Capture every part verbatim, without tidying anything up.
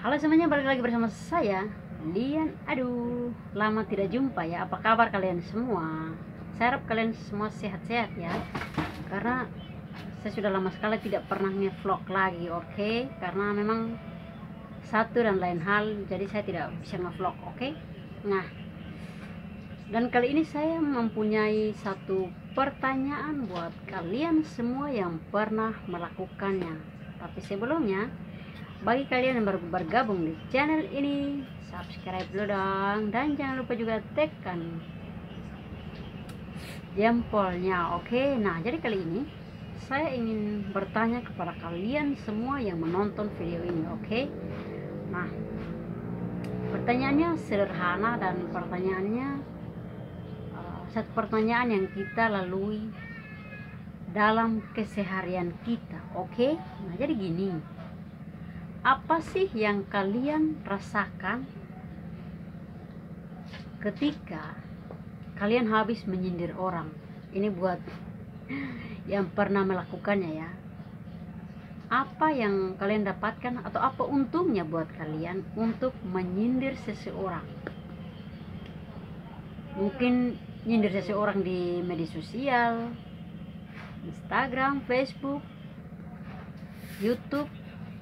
Halo semuanya, balik lagi bersama saya Lian. Aduh, lama tidak jumpa ya. Apa kabar kalian semua? Saya harap kalian semua sehat-sehat ya. Karena saya sudah lama sekali tidak pernah nge-vlog lagi, oke? Okay? Karena memang satu dan lain hal, jadi saya tidak bisa nge-vlog, oke? Okay? Nah, dan kali ini saya mempunyai satu pertanyaan buat kalian semua yang pernah melakukannya. Tapi sebelumnya, bagi kalian yang baru bergabung di channel ini, subscribe dulu dong, dan jangan lupa juga tekan jempolnya, oke? Okay? Nah, jadi kali ini saya ingin bertanya kepada kalian semua yang menonton video ini, oke? Okay? Nah, pertanyaannya sederhana dan pertanyaannya uh, satu pertanyaan yang kita lalui dalam keseharian kita, oke? Okay? Nah, jadi gini. Apa sih yang kalian rasakan ketika kalian habis menyindir orang? Ini buat yang pernah melakukannya ya. Apa yang kalian dapatkan atau apa untungnya buat kalian untuk menyindir seseorang? Mungkin nyindir seseorang di media sosial, Instagram, Facebook, YouTube,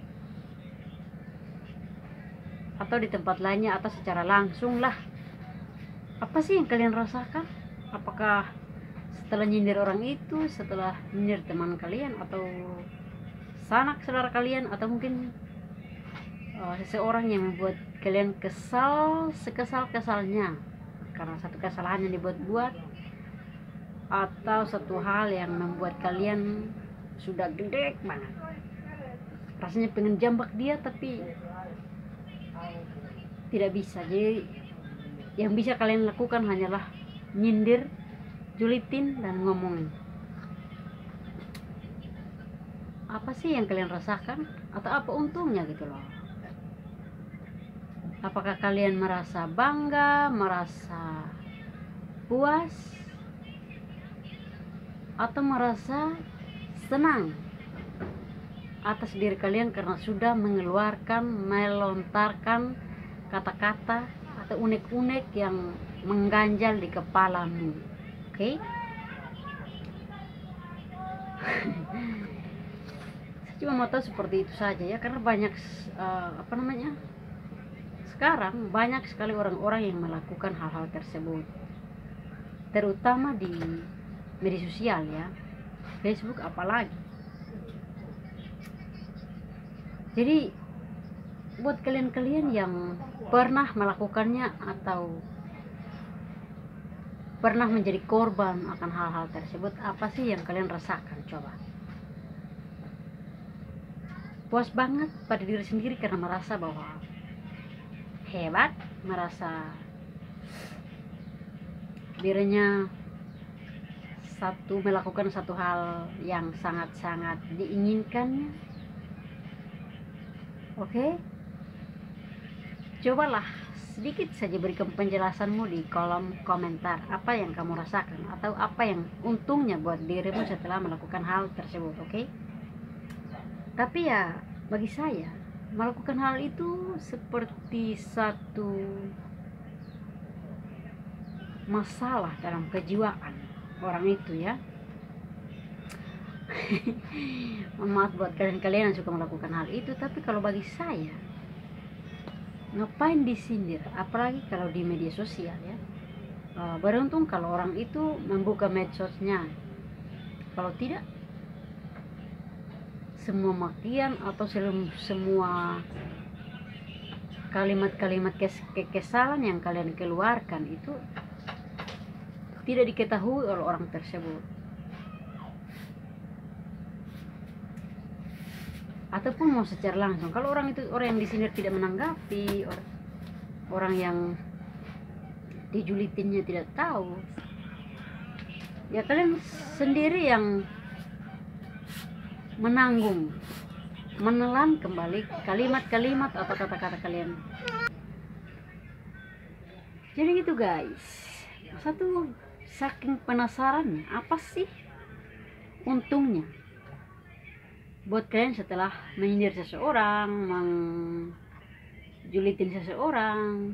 atau di tempat lainnya, atau secara langsung lah. Apa sih yang kalian rasakan? Apakah setelah nyindir orang itu, setelah nyindir teman kalian, atau sanak saudara kalian, atau mungkin uh, seseorang yang membuat kalian kesal sekesal-kesalnya karena satu kesalahan yang dibuat-buat, atau satu hal yang membuat kalian sudah gede banget, rasanya pengen jambak dia tapi tidak bisa. Jadi yang bisa kalian lakukan hanyalah nyindir, julitin, dan ngomongin. Apa sih yang kalian rasakan atau apa untungnya gitu loh? Apakah kalian merasa bangga, merasa puas, atau merasa senang atas diri kalian karena sudah mengeluarkan, melontarkan kata-kata atau unek-unek yang mengganjal di kepalamu, oke? Okay? Saya cuma mau tahu seperti itu saja ya, karena banyak uh, apa namanya sekarang banyak sekali orang-orang yang melakukan hal-hal tersebut, terutama di media sosial ya, Facebook apalagi. Jadi buat kalian-kalian yang pernah melakukannya atau pernah menjadi korban akan hal-hal tersebut, apa sih yang kalian rasakan? Coba. Puas banget pada diri sendiri karena merasa bahwa hebat, merasa dirinya satu melakukan satu hal yang sangat-sangat diinginkannya, oke? Okay? Cobalah sedikit saja berikan penjelasanmu di kolom komentar, apa yang kamu rasakan atau apa yang untungnya buat dirimu setelah melakukan hal tersebut, oke? Okay? Tapi ya bagi saya melakukan hal itu seperti satu masalah dalam kejiwaan orang itu ya. Maaf buat kalian-kalian yang suka melakukan hal itu, tapi kalau bagi saya, ngapain disindir, apalagi kalau di media sosial ya. Uh, beruntung kalau orang itu membuka medsosnya. Kalau tidak, semua makian atau semua kalimat-kalimat kekesalan yang kalian keluarkan itu tidak diketahui oleh orang tersebut, ataupun mau secara langsung. Kalau orang itu, orang yang disindir tidak menanggapi, or, orang yang dijulitinnya tidak tahu, ya kalian sendiri yang menanggung, menelan kembali kalimat-kalimat atau kata-kata kalian. Jadi gitu guys. Satu, saking penasarannya, apa sih untungnya buat kalian setelah menyindir seseorang, meng julitin seseorang,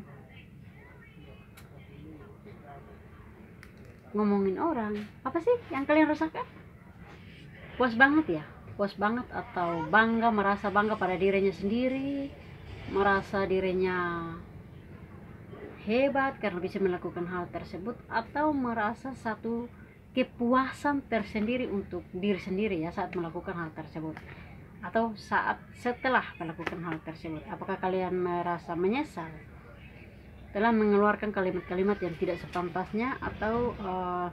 ngomongin orang. Apa sih yang kalian rasakan? Puas banget ya? Puas banget atau bangga, merasa bangga pada dirinya sendiri, merasa dirinya hebat karena bisa melakukan hal tersebut, atau merasa satu kepuasan tersendiri untuk diri sendiri ya saat melakukan hal tersebut, atau saat setelah melakukan hal tersebut. Apakah kalian merasa menyesal telah mengeluarkan kalimat-kalimat yang tidak sepantasnya, atau uh,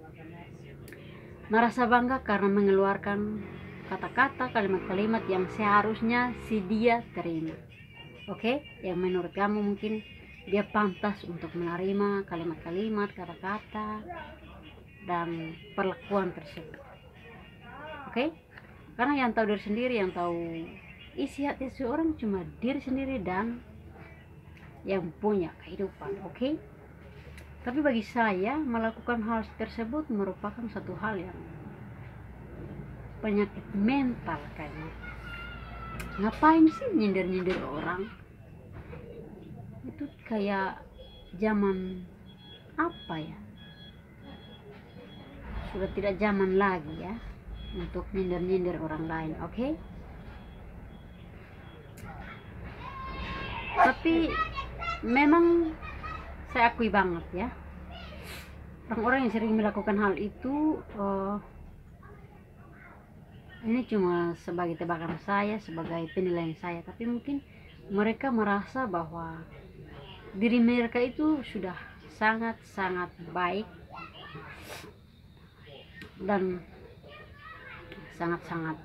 merasa bangga karena mengeluarkan kata-kata, kalimat-kalimat yang seharusnya si dia terima? Oke, okay? Yang menurut kamu mungkin dia pantas untuk menerima kalimat-kalimat, kata-kata, dan perlakuan tersebut. Oke, okay? Karena yang tahu diri sendiri, yang tahu isi hati seseorang cuma diri sendiri dan yang punya kehidupan. Oke, okay? Tapi bagi saya melakukan hal tersebut merupakan satu hal yang penyakit mental kayaknya. Ngapain sih nyindir-nyindir orang? Itu kayak zaman apa ya, sudah tidak zaman lagi ya untuk nyindir-nyindir orang lain. Oke, okay? Tapi memang saya akui banget ya, orang-orang yang sering melakukan hal itu, uh, ini cuma sebagai tebakan saya, sebagai penilaian saya, tapi mungkin mereka merasa bahwa diri mereka itu sudah sangat-sangat baik dan sangat-sangat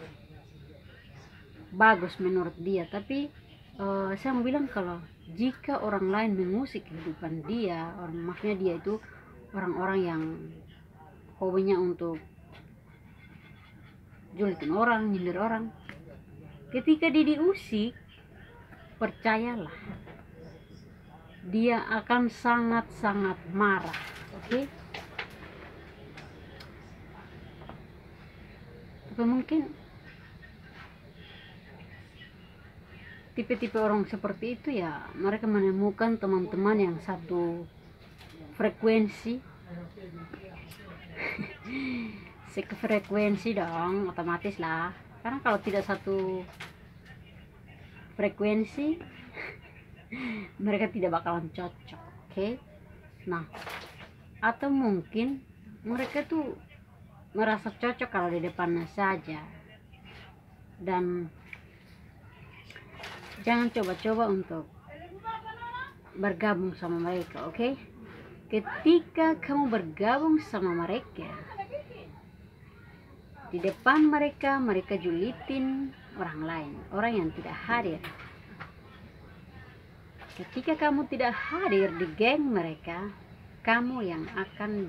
bagus menurut dia. Tapi uh, saya mau bilang kalau jika orang lain mengusik kehidupan dia, orang maksudnya dia itu orang-orang yang hobinya untuk julitin orang, nyindir orang, ketika dia diusik, percayalah dia akan sangat-sangat marah. Oke, okay? Tapi mungkin tipe-tipe orang seperti itu ya, mereka menemukan teman-teman yang satu frekuensi sekefrekuensi dong, otomatis lah, karena kalau tidak satu frekuensi mereka tidak bakalan cocok. Oke, okay? Nah, atau mungkin mereka tuh merasa cocok kalau di depannya saja, dan jangan coba-coba untuk bergabung sama mereka. Oke, okay? Ketika kamu bergabung sama mereka, di depan mereka mereka julitin orang lain, orang yang tidak hadir. Ketika kamu tidak hadir di geng mereka, kamu yang akan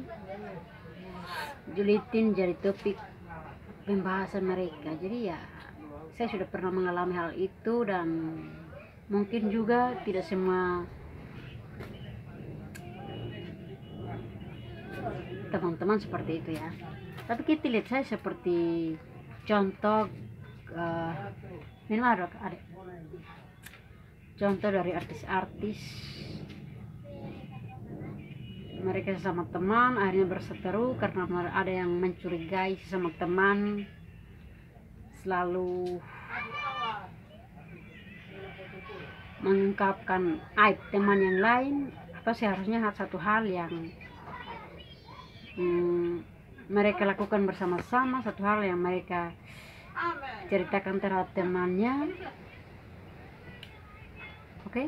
dijulitin jadi topik pembahasan mereka. Jadi ya, saya sudah pernah mengalami hal itu, dan mungkin juga tidak semua teman-teman seperti itu ya. Tapi kita lihat saya seperti contoh uh, minimal ada, ada contoh dari artis-artis, mereka sesama teman akhirnya berseteru karena ada yang mencurigai sesama teman selalu mengungkapkan aib teman yang lain, atau seharusnya satu hal yang hmm, mereka lakukan bersama-sama, satu hal yang mereka ceritakan terhadap temannya. Oke, okay?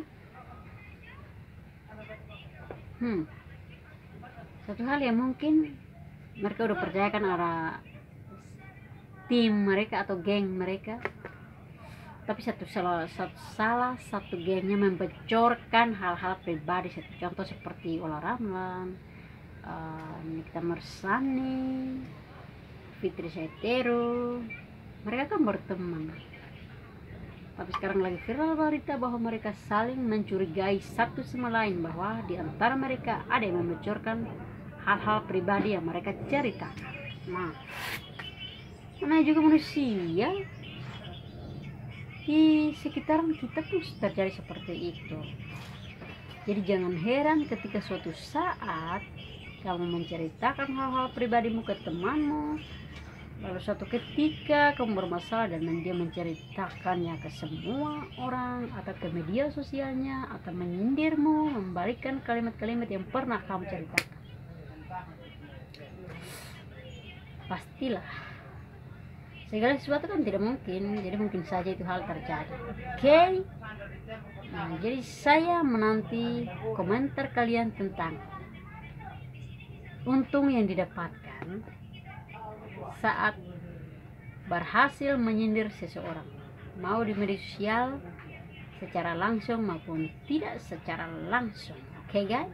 hmm. Satu hal yang mungkin mereka udah percayakan arah tim mereka atau geng mereka, tapi satu salah satu, salah satu gengnya membocorkan hal-hal pribadi. Satu contoh seperti Ola Ramlan, uh, Nikita Mersani, Fitri Saitero, mereka kan berteman. Tapi sekarang lagi viral berita bahwa mereka saling mencurigai satu sama lain, bahwa di antara mereka ada yang membocorkan hal-hal pribadi yang mereka ceritakan. Nah, namanya juga manusia, di sekitaran kita pun terjadi seperti itu. Jadi jangan heran ketika suatu saat kamu menceritakan hal-hal pribadimu ke temanmu, lalu suatu ketika kamu bermasalah dan dia menceritakannya ke semua orang atau ke media sosialnya atau menyindirmu, membalikan kalimat-kalimat yang pernah kamu ceritakan, pastilah segala sesuatu kan tidak mungkin, jadi mungkin saja itu hal terjadi. Oke, okay? Nah, jadi saya menanti komentar kalian tentang untung yang didapatkan saat berhasil menyindir seseorang, mau di media sosial secara langsung maupun tidak secara langsung. Oke okay, guys,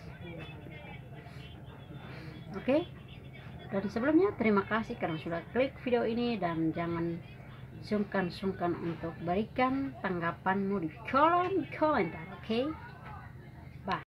oke okay? Dan sebelumnya terima kasih karena sudah klik video ini, dan jangan sungkan-sungkan untuk berikan tanggapanmu di kolom komentar. Oke okay?